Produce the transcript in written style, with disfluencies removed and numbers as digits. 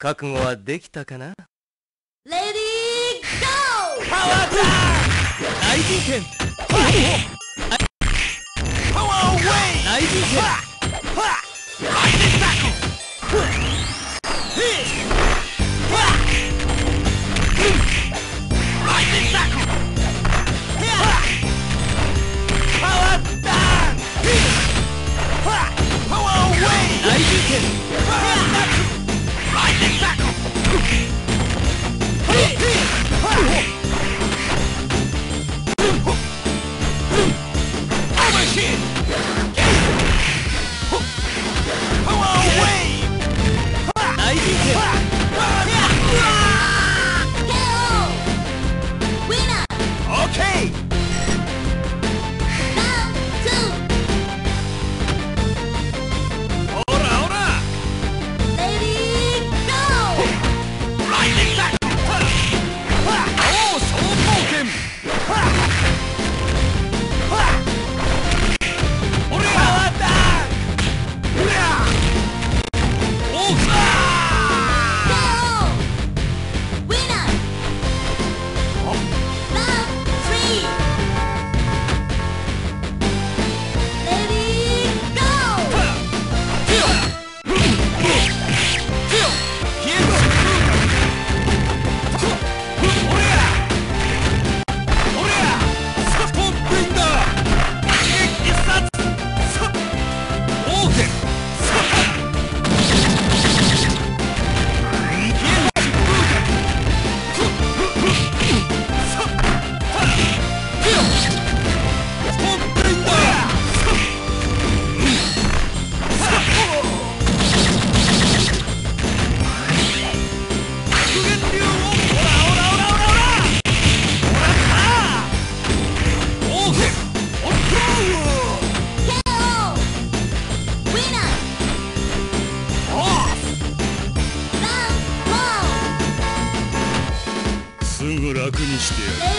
覚悟はできたかな？ レディーゴー！ パワーターン！大人剣！パワーウェイ！大人剣！ライディンタック！ライディンタック！パワーターン！パワーウェイ！大人剣！ライディンタック！ すぐ楽にしてやる。